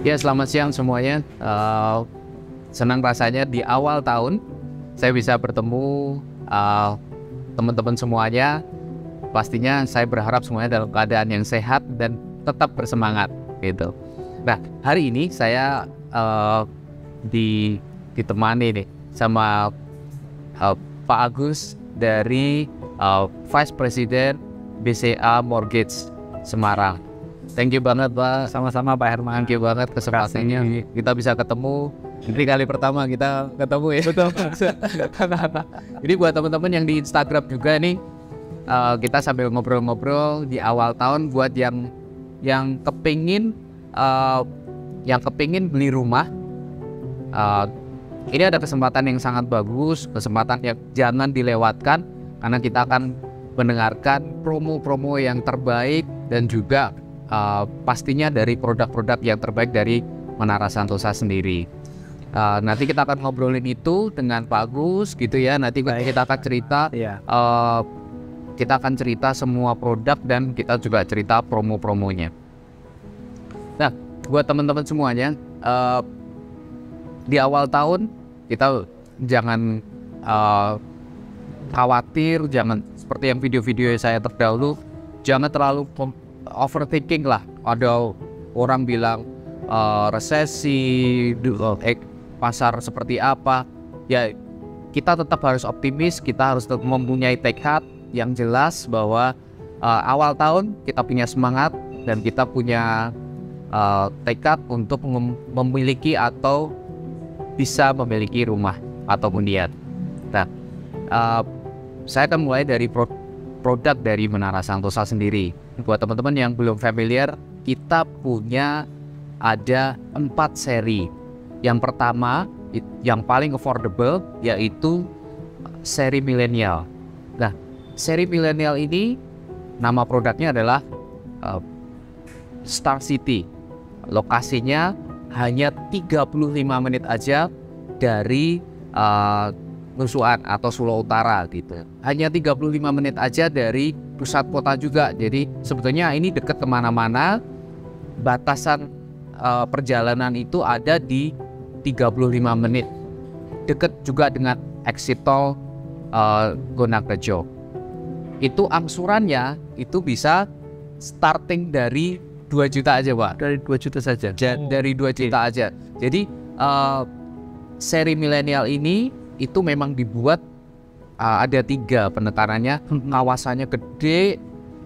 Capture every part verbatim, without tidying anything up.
Ya, selamat siang semuanya. Uh, senang rasanya di awal tahun saya bisa bertemu uh, teman-teman semuanya. Pastinya saya berharap semuanya dalam keadaan yang sehat dan tetap bersemangat gitu. Nah, hari ini saya uh, di ditemani nih sama uh, Pak Agus dari uh, Vice President B C A Mortgage Semarang. Thank you banget Pak. Sama-sama Pak Herman. Thank you banget kesempatannya. Kita bisa ketemu. Ini kali pertama kita ketemu ya. Betul. Jadi buat teman-teman yang di Instagram juga nih, uh, kita sambil ngobrol-ngobrol di awal tahun buat yang yang kepingin uh, yang kepingin beli rumah. Uh, ini ada kesempatan yang sangat bagus, kesempatan yang jangan dilewatkan karena kita akan mendengarkan promo-promo yang terbaik dan juga Uh, pastinya dari produk-produk yang terbaik dari Menara Santosa sendiri. Uh, nanti kita akan ngobrolin itu dengan Pak Agus gitu ya. Nanti Baik. kita akan cerita, yeah. uh, kita akan cerita semua produk dan kita juga cerita promo-promonya. Nah, buat teman-teman semuanya, uh, di awal tahun kita jangan uh, khawatir, jangan seperti yang video-video saya terdahulu, jangan terlalu overthinking lah. Ada orang bilang uh, resesi, eh, pasar seperti apa. Ya, kita tetap harus optimis, kita harus tetap mempunyai tekad yang jelas bahwa uh, awal tahun kita punya semangat dan kita punya uh, tekad untuk mem memiliki atau bisa memiliki rumah atau hunian. Nah, uh, saya akan mulai dari pro produk dari Menara Santosa sendiri. Buat teman-teman yang belum familiar, kita punya ada empat seri. Yang pertama, yang paling affordable, yaitu seri milenial. Nah, seri milenial ini nama produknya adalah uh, Star City. Lokasinya hanya tiga puluh lima menit aja dari uh, Nusuan atau Solo Utara gitu. Hanya tiga puluh lima menit aja dari pusat kota juga. Jadi sebetulnya ini dekat kemana-mana. Batasan uh, perjalanan itu ada di tiga puluh lima menit. Dekat juga dengan exit tol uh, Gonagrejo. Itu angsurannya itu bisa starting dari dua juta aja Pak. Dari dua juta saja? Ja oh, dari dua juta okay. aja. Jadi uh, seri milenial ini itu memang dibuat uh, ada tiga penekanannya. Kawasannya gede,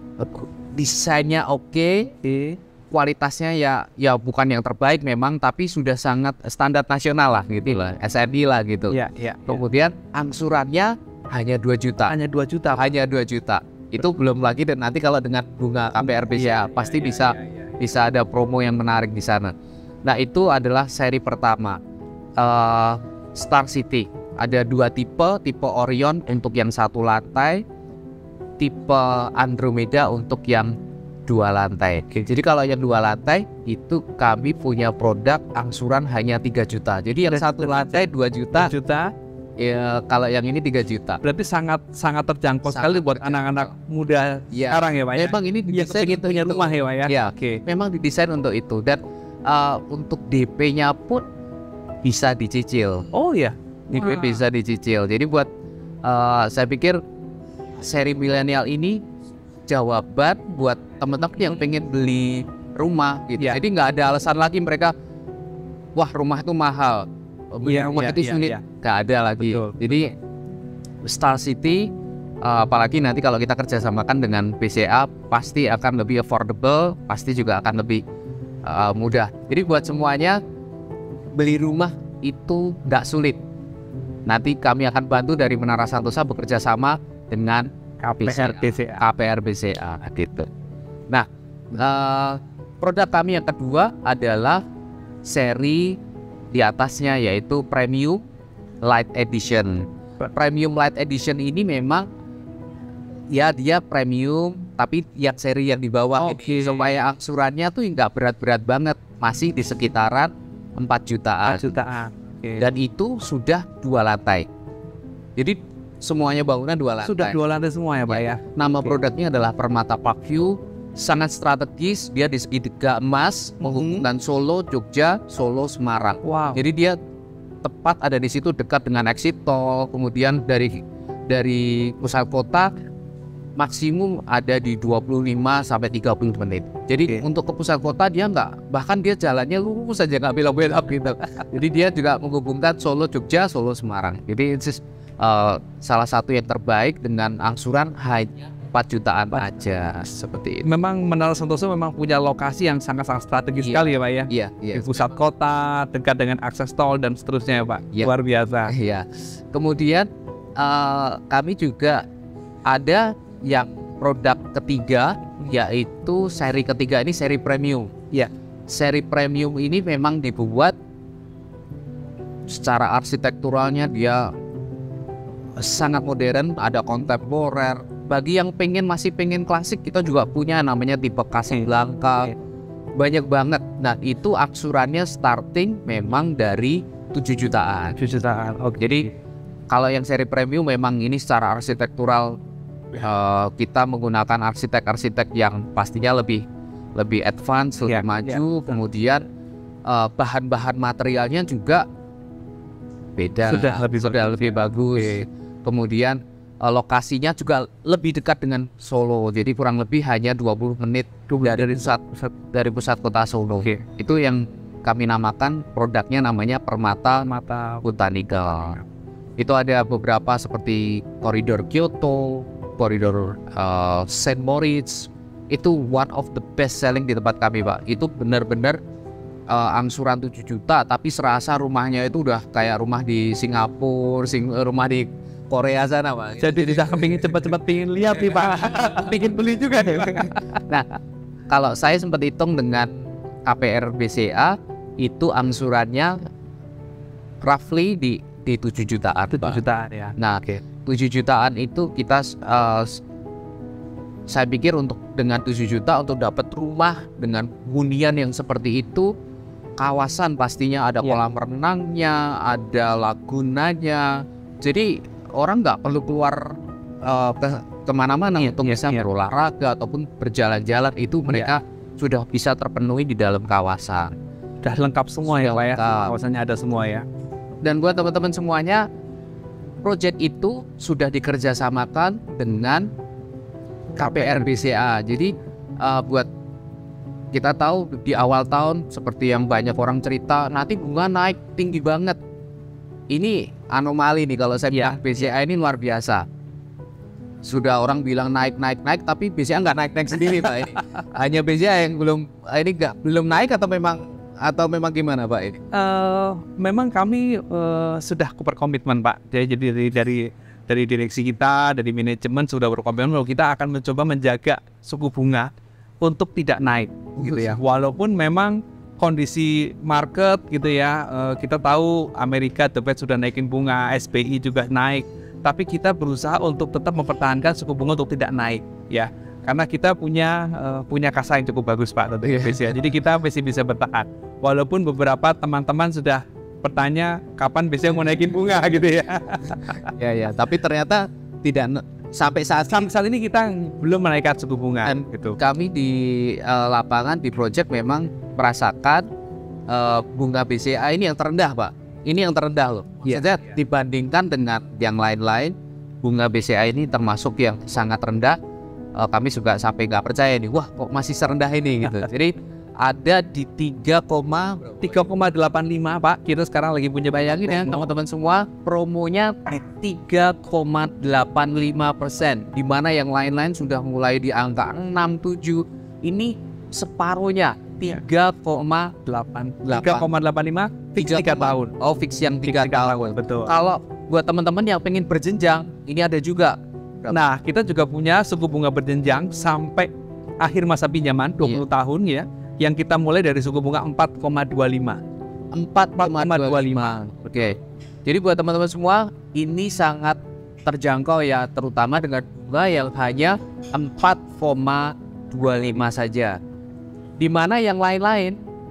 desainnya oke, okay, kualitasnya ya ya bukan yang terbaik memang, tapi sudah sangat standar nasional lah gitu lah, S M I lah gitu. Ya, ya, Kemudian ya. angsurannya hanya dua juta. Hanya dua juta. Hanya dua juta. Itu belum lagi, dan nanti kalau dengan bunga K P R B C A ya, pasti ya, bisa ya, ya, ya. bisa ada promo yang menarik di sana. Nah, itu adalah seri pertama, uh, Star City. Ada dua tipe, tipe Orion untuk yang satu lantai, tipe Andromeda untuk yang dua lantai. Oke. Jadi kalau yang dua lantai itu kami punya produk angsuran hanya tiga juta. Jadi yang satu lantai dua juta. juta. Ya, kalau yang ini tiga juta. Berarti sangat sangat terjangkau sangat sekali buat anak-anak muda ya. sekarang ya Pak ya. Memang ini didesain untuk punya rumah ya Pak ya. Ya, oke. Okay. Memang didesain untuk itu, dan uh, untuk D P-nya pun bisa dicicil. Oh ya. D P bisa dicicil. Jadi buat uh, saya pikir seri milenial ini jawaban buat teman-teman yang pengen beli rumah gitu. Ya. Jadi nggak ada alasan lagi mereka, wah rumah itu mahal, beli ya, rumah ya, itu sulit. Ya, ya. Nggak ada lagi. Betul. Jadi Star City, uh, apalagi nanti kalau kita kerjasamakan dengan B C A, pasti akan lebih affordable, pasti juga akan lebih uh, mudah. Jadi buat semuanya, beli rumah itu nggak sulit. Nanti kami akan bantu dari Menara Santosa bekerja sama dengan K P R B C A. K P R B C A gitu. Nah, uh, produk kami yang kedua adalah seri di atasnya, yaitu Premium Light Edition. Premium Light Edition ini memang ya dia premium, tapi yang seri yang di bawah okay. ini supaya angsurannya tuh nggak berat-berat banget, masih di sekitaran empat jutaan. empat jutaan. Okay. Dan itu sudah dua lantai. Jadi semuanya bangunan dua lantai. Sudah dua lantai semua ya Pak ya. Nama okay. produknya adalah Permata Park View sangat strategis. Dia di segitiga emas menghubungkan Solo, Jogja, Solo, Semarang. Wow. Jadi dia tepat ada di situ dekat dengan exit tol. Kemudian dari dari pusat kota maksimum ada di dua puluh lima sampai tiga puluh menit. Jadi okay. untuk ke pusat kota dia nggak, bahkan dia jalannya lurus saja, nggak belok-belok gitu. Jadi dia juga menghubungkan Solo, Jogja, Solo, Semarang. Jadi itu uh, salah satu yang terbaik dengan angsuran hanya empat jutaan aja seperti itu. Memang Menara Sentosa memang punya lokasi yang sangat-sangat strategis Iya. sekali ya Pak ya. Iya, iya. Di pusat kota, dekat dengan akses tol dan seterusnya ya Pak. Iya. Luar biasa. Iya. Kemudian uh, kami juga ada yang produk ketiga, yaitu seri ketiga ini seri premium. Ya. Seri premium ini memang dibuat secara arsitekturalnya dia sangat modern, ada kontemporer. Bagi yang pengen masih pengen klasik, kita juga punya namanya tipe Casablanca. Banyak banget. Nah, itu aksurannya starting memang dari tujuh jutaan. tujuh jutaan. Oke. Jadi kalau yang seri premium memang ini secara arsitektural uh, kita menggunakan arsitek-arsitek yang pastinya lebih lebih advance, lebih Ya, maju. ya. Kemudian uh, bahan-bahan materialnya juga beda. Sudah lebih sudah lebih bagus. Kemudian uh, lokasinya juga lebih dekat dengan Solo. Jadi kurang lebih hanya dua puluh menit dari pusat, pusat dari pusat kota Solo. Oke. Itu yang kami namakan produknya namanya Permata Mata Botanical. Itu ada beberapa seperti koridor Kyoto, koridor uh, Saint Moritz. Itu one of the best selling di tempat kami Pak. Itu benar-benar uh, angsuran tujuh juta tapi serasa rumahnya itu udah kayak rumah di Singapura, sing, rumah di Korea sana Pak. Jadi tidak kepingin cepat-cepat pingin lihat nih Pak. Pingin beli juga nih Pak. Nah, kalau saya sempat hitung dengan K P R B C A itu angsurannya roughly di di tujuh jutaan. tujuh jutaan ya. Nah, Oke. tujuh jutaan itu kita uh, saya pikir untuk dengan tujuh juta untuk dapat rumah dengan hunian yang seperti itu, kawasan pastinya ada Ya. kolam renangnya, ada lagunanya. Jadi orang nggak perlu keluar uh, ke kemana-mana Ya, untuk ya, bisa ya. berolahraga ataupun berjalan-jalan. Itu mereka sudah bisa terpenuhi di dalam kawasan. Udah lengkap semua ya Pak ya. Lengkap. Kawasannya ada semua ya. Dan buat teman-teman semuanya, proyek itu sudah dikerjasamakan dengan K P R B C A. Jadi uh, buat kita tahu di awal tahun seperti yang banyak orang cerita, nanti bunga naik tinggi banget. Ini anomali nih kalau saya Ya. bilang B C A ini luar biasa. Sudah orang bilang naik naik naik, tapi B C A nggak naik naik sendiri Pak. Ini hanya B C A yang belum ini nggak belum naik atau memang atau memang gimana Pak ini? Uh, memang kami uh, sudah berkomitmen Pak. Jadi dari dari dari direksi kita, dari manajemen sudah berkomitmen bahwa kita akan mencoba menjaga suku bunga untuk tidak naik, gitu ya. Walaupun memang kondisi market gitu ya, uh, kita tahu Amerika The Fed sudah naikin bunga, S B I juga naik, tapi kita berusaha untuk tetap mempertahankan suku bunga untuk tidak naik, ya. Karena kita punya uh, punya kasa yang cukup bagus Pak tentunya B C A. Jadi kita masih bisa bertahan. Walaupun beberapa teman-teman sudah bertanya kapan B C A mau naikin bunga gitu ya. Ya ya, tapi ternyata tidak sampai saat Sampai saat ini kita belum menaikkan suku bunga Dan gitu. kami di uh, lapangan di project memang merasakan uh, bunga B C A ini yang terendah Pak. Ini yang terendah loh. Iya. Maksudnya dibandingkan dengan yang lain-lain, bunga B C A ini termasuk yang sangat rendah. Uh, kami juga sampai nggak percaya nih, wah kok masih serendah ini gitu. Jadi ada di tiga koma delapan lima Pak. Kita sekarang lagi punya bayangin ya teman-teman semua, promonya tiga koma delapan lima persen, di mana yang lain-lain sudah mulai di angka enam tujuh. Ini separuhnya tiga koma delapan lima fix tiga tahun. Oh, fix yang tiga tahun. Betul. Kalau buat teman-teman yang pengen berjenjang, ini ada juga. Nah, kita juga punya suku bunga berjenjang sampai akhir masa pinjaman dua puluh tahun ya, yang kita mulai dari suku bunga empat koma dua lima. empat koma dua lima. Oke. Jadi buat teman-teman semua, ini sangat terjangkau ya, terutama dengan bunga yang hanya empat koma dua lima saja. Di mana yang lain-lain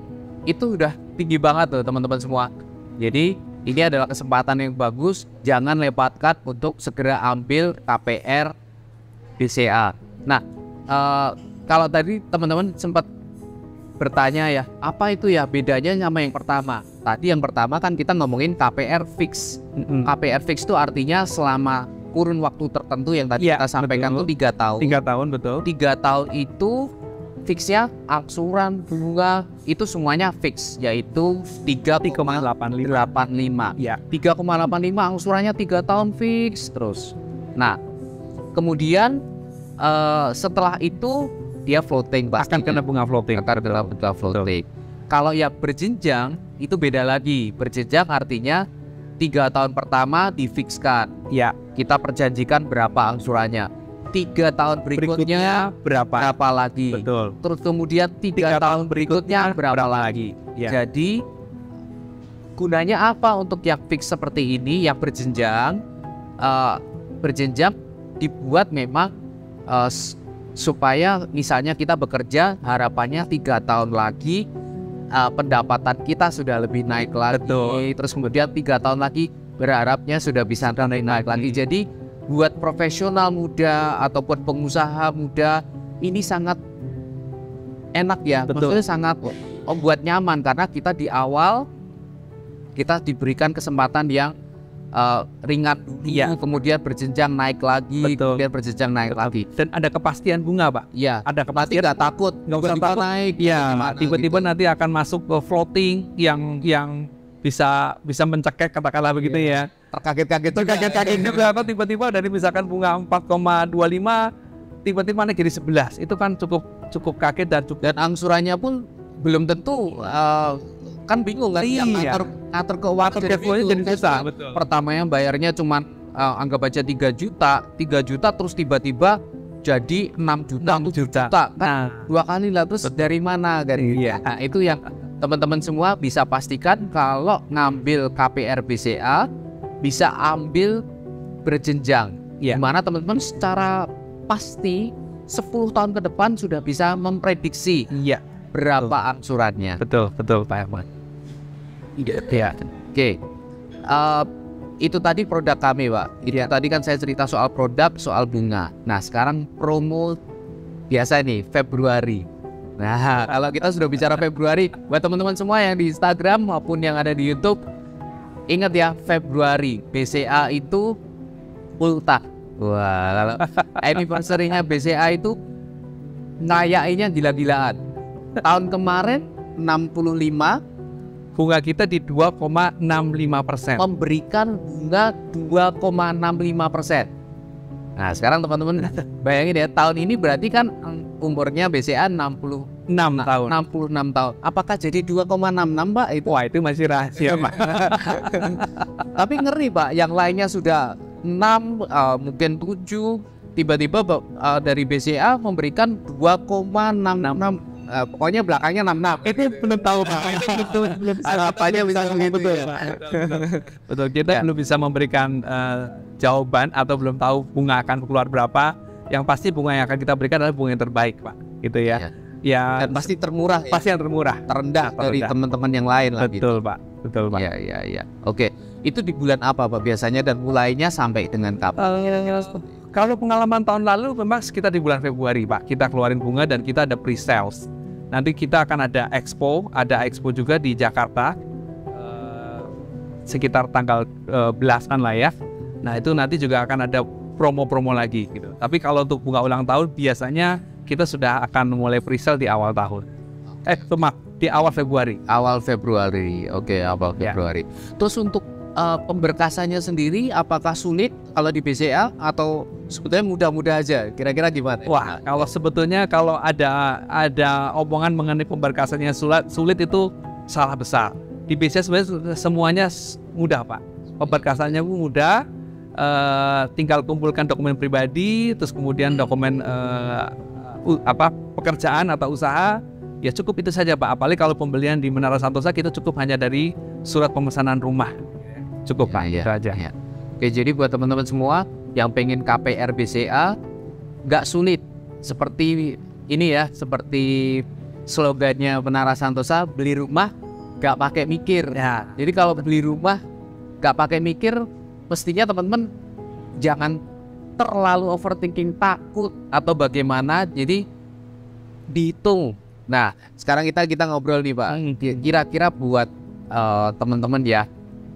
itu udah tinggi banget tuh teman-teman semua. Jadi ini adalah kesempatan yang bagus, jangan lewatkan untuk segera ambil K P R B C A. Nah, uh, kalau tadi teman-teman sempat bertanya ya, apa itu ya bedanya sama yang pertama? Tadi yang pertama kan kita ngomongin K P R fix. Mm-mm. K P R fix itu artinya selama kurun waktu tertentu yang tadi Ya, kita sampaikan betul. tuh tiga tahun. Tiga tahun betul. Tiga tahun itu fixnya angsuran bunga itu semuanya fix, yaitu tiga koma delapan lima. delapan lima. Ya. tiga koma delapan lima angsurannya tiga tahun fix terus. Nah, kemudian eh, setelah itu dia floating Akan pastinya. kena bunga floating. Akan kena bunga floating. Kalau ya berjenjang itu beda lagi. Berjenjang artinya tiga tahun pertama difikskan. Ya. Kita perjanjikan berapa angsurannya. Tiga tahun berikutnya, berapa? berapa lagi. Betul. Terus kemudian tiga, Tiga tahun berikutnya berapa, lagi. Ya. Jadi gunanya apa untuk yang fix seperti ini, yang berjenjang? Eh, berjenjang dibuat memang eh, s- supaya misalnya kita bekerja harapannya tiga tahun lagi eh, pendapatan kita sudah lebih naik lagi. Betul. Terus kemudian tiga tahun lagi berharapnya sudah bisa naik naik lagi. Jadi buat profesional muda ataupun pengusaha muda ini sangat enak ya. Betul. Maksudnya sangat oh, buat nyaman karena kita di awal kita diberikan kesempatan yang eh, ringan dulu, Iya. kemudian berjenjang naik lagi, Betul. kemudian berjenjang naik lagi. Dan ada kepastian bunga, Pak. Ya, Ada nanti kepastian. nggak takut, Nggak usah tiba-tiba takut. naik, Iya, gimana tiba-tiba gitu. nanti akan masuk ke floating yang yang bisa bisa mencekek katakanlah begitu ya. terkaget-kaget juga. Kaget-kaget juga atau tiba-tiba dari misalkan bunga empat koma dua lima tiba-tiba naik jadi sebelas. Itu kan cukup cukup kaget dan cukup Dan angsurannya pun belum tentu eh, kan bingung kan Iya. yang ngatur ngatur keuangan cash flow-nya jadi bingung. susah. Betul. Pertamanya bayarnya cuman eh, anggap aja tiga juta, tiga juta terus tiba-tiba jadi enam juta, enam tujuh juta. juta. Kan Nah, dua kali lah terus dari mana dari Iya. Nah, itu yang teman-teman semua bisa pastikan kalau ngambil K P R B C A bisa ambil berjenjang. Iya. Dimana teman-teman secara pasti sepuluh tahun ke depan sudah bisa memprediksi iya, berapa angsurannya. betul, betul Pak Ahmad. Iya. Oke, Eh, itu tadi produk kami, Pak. Itu tadi kan saya cerita soal produk, soal bunga. Nah, sekarang promo biasa nih Februari. Nah, kalau kita sudah bicara Februari, buat teman-teman semua yang di Instagram maupun yang ada di YouTube, ingat ya Februari B C A itu ultah. Wah, kalau anniversary-nya B C A itu ngayainnya gila-gilaan. Tahun kemarin enam puluh lima Bunga kita di dua koma enam lima persen. memberikan bunga dua koma enam lima persen. Nah, sekarang teman-teman bayangin ya, tahun ini berarti kan umurnya B C A enam puluh enam tahun. enam puluh enam tahun. Apakah jadi dua koma enam enam, Pak? Itu. Wah, itu masih rahasia, Pak. Tapi ngeri, Pak. Yang lainnya sudah enam, eh, mungkin tujuh, tiba-tiba eh, dari B C A memberikan dua koma enam enam. Eh, pokoknya belakangnya enam puluh enam. Itu belum tahu, Pak. Itu betul belum Apanya bisa begitu betul, ya? Pak. Betul, betul. Kita Ya. belum bisa memberikan eh, jawaban atau belum tahu bunga akan keluar berapa. Yang pasti bunga yang akan kita berikan adalah bunga yang terbaik, Pak. Gitu ya. Ya. Ya, Dan pasti termurah, ya. pasti yang termurah. terendah dari Terendah. teman-teman yang lain lah. gitu. Betul, Pak. Betul, Pak. Iya, iya, iya. Oke, itu di bulan apa, Pak, biasanya dan mulainya sampai dengan kapan? Eh, kalau pengalaman tahun lalu memang sekitar di bulan Februari, Pak. Kita keluarin bunga dan kita ada pre-sales. Nanti kita akan ada expo, ada expo juga di Jakarta eh, sekitar tanggal eh, belasan lah ya. Nah, itu nanti juga akan ada promo-promo lagi gitu. Tapi kalau untuk bunga ulang tahun biasanya kita sudah akan mulai pre-sale di awal tahun. Eh, maaf, di awal Februari. Awal Februari. Oke, awal Ya. Februari. Terus untuk eh, pemberkasannya sendiri apakah sulit kalau di B C A atau sebetulnya mudah-mudah aja? Kira-kira gimana? Wah, kalau sebetulnya kalau ada ada omongan mengenai pemberkasannya sulit, sulit itu salah besar. Di B C A sebenarnya semuanya s- mudah, Pak. Pemberkasannya pun mudah. eh, tinggal kumpulkan dokumen pribadi, terus kemudian dokumen eh, u- apa pekerjaan atau usaha. Ya cukup itu saja, Pak. Apalagi kalau pembelian di Menara Santosa kita cukup hanya dari surat pemesanan rumah. Cukup, Pak. Ya, Itu aja. ya. Oke, jadi buat teman-teman semua yang pengen K P R B C A nggak sulit seperti ini ya, seperti slogannya Menara Santosa, beli rumah nggak pakai mikir. Ya, Jadi kalau beli rumah nggak pakai mikir, mestinya teman-teman jangan terlalu overthinking, takut atau bagaimana. Jadi dihitung. Nah, sekarang kita kita ngobrol nih Pak. Hmm. Kira-kira buat uh, teman-teman ya,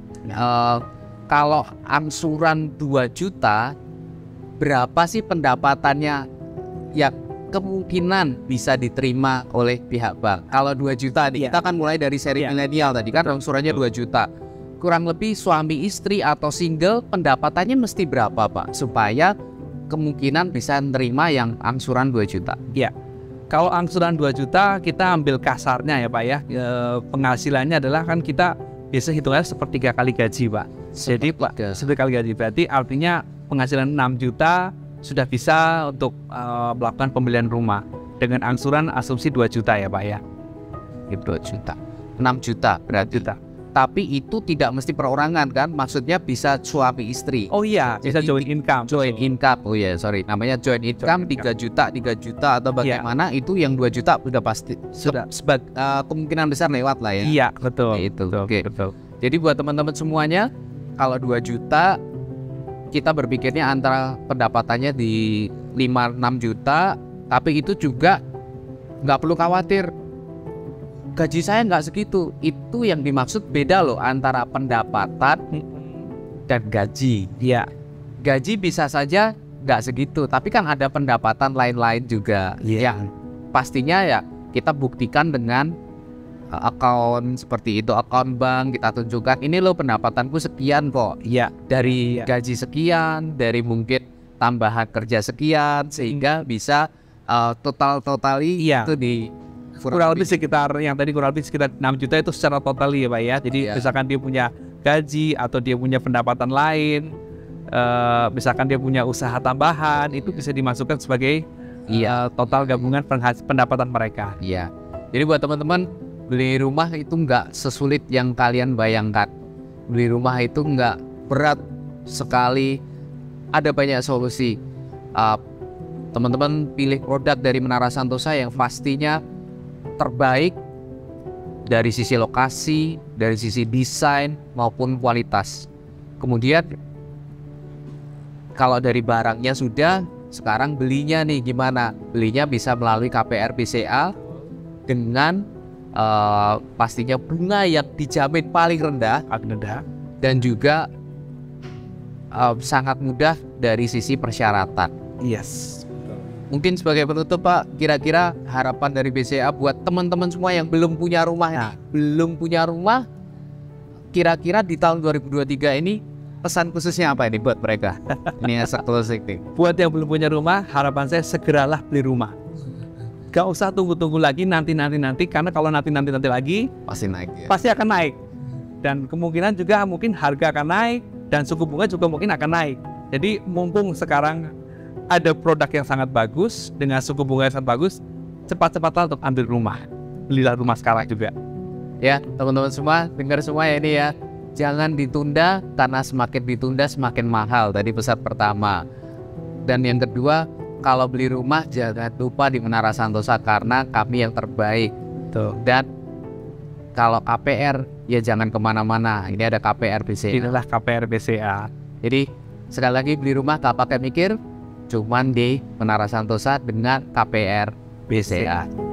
uh, kalau angsuran dua juta, berapa sih pendapatannya yang kemungkinan bisa diterima oleh pihak bank? Kalau dua juta nih, Yeah. kita kan mulai dari seri Yeah. milenial tadi kan angsurannya dua juta. Kurang lebih suami istri atau single pendapatannya mesti berapa Pak? Supaya kemungkinan bisa nerima yang angsuran dua juta. Ya, kalau angsuran dua juta kita ambil kasarnya ya Pak ya, e, penghasilannya adalah kan kita biasa hitungannya sepertiga kali gaji Pak. Jadi Pak, Sepertiga. sepertiga kali gaji berarti artinya penghasilan enam juta sudah bisa untuk e, melakukan pembelian rumah dengan angsuran asumsi dua juta ya Pak ya. dua juta. enam juta berarti. Juta. Tapi itu tidak mesti perorangan kan? Maksudnya bisa suami istri. Oh iya, bisa Jadi joint income. Joint income. Oh ya, sorry. Namanya joint income tiga juta, tiga juta atau bagaimana itu yang dua juta udah pasti Sudah. sebag uh, kemungkinan besar lewat lah ya. Iya, betul. Kayak itu. Betul, Oke. betul. Jadi buat teman-teman semuanya, kalau dua juta kita berpikirnya antara pendapatannya di lima enam juta, tapi itu juga nggak perlu khawatir. Gaji saya nggak segitu. Itu yang dimaksud beda loh antara pendapatan dan gaji. Iya. Gaji bisa saja nggak segitu, tapi kan ada pendapatan lain-lain juga. Iya. Yang pastinya ya kita buktikan dengan uh, akun seperti itu, akun bank kita tunjukkan ini loh pendapatanku sekian kok. Iya. Dari Iya. gaji sekian, dari mungkin tambahan kerja sekian, sehingga bisa uh, total-totali Iya. itu di kurang lebih sekitar yang tadi kurang lebih sekitar enam juta itu secara total ya Pak ya. Jadi Iya. misalkan dia punya gaji atau dia punya pendapatan lain, eh, misalkan dia punya usaha tambahan, itu bisa dimasukkan sebagai Iya. eh, total gabungan penghas- pendapatan mereka. Iya. Jadi buat teman-teman, beli rumah itu nggak sesulit yang kalian bayangkan. Beli rumah itu nggak berat sekali. Ada banyak solusi. Uh, teman-teman pilih produk dari Menara Santosa yang pastinya terbaik dari sisi lokasi, dari sisi desain maupun kualitas. Kemudian kalau dari barangnya sudah, sekarang belinya nih gimana? Belinya bisa melalui K P R B C A dengan uh, pastinya bunga yang dijamin paling rendah Agneda. dan juga uh, sangat mudah dari sisi persyaratan. Yes. Mungkin sebagai penutup Pak, kira-kira harapan dari B C A buat teman-teman semua yang belum punya rumah nih, belum punya rumah, kira-kira di tahun dua ribu dua puluh tiga ini pesan khususnya apa ini buat mereka? Ini as a closing thing. Buat yang belum punya rumah, harapan saya segeralah beli rumah. Gak usah tunggu-tunggu lagi nanti-nanti-nanti, karena kalau nanti-nanti-nanti lagi Pasti naik ya. pasti akan naik. Dan kemungkinan juga mungkin harga akan naik dan suku bunga juga mungkin akan naik. Jadi mumpung sekarang ada produk yang sangat bagus dengan suku bunga yang sangat bagus, cepat-cepatlah untuk ambil rumah. Belilah rumah sekarang juga. Ya, teman-teman semua, dengar semua ya ini ya. Jangan ditunda karena semakin ditunda semakin mahal. Tadi pesan pertama. Dan yang kedua, kalau beli rumah jangan lupa di Menara Santosa karena kami yang terbaik. Tuh. Dan kalau K P R ya jangan kemana-mana. Ini ada K P R B C A. Inilah K P R B C A. Jadi sekali lagi beli rumah tak pakai mikir, cuman di Menara Santosa dengan K P R B C A.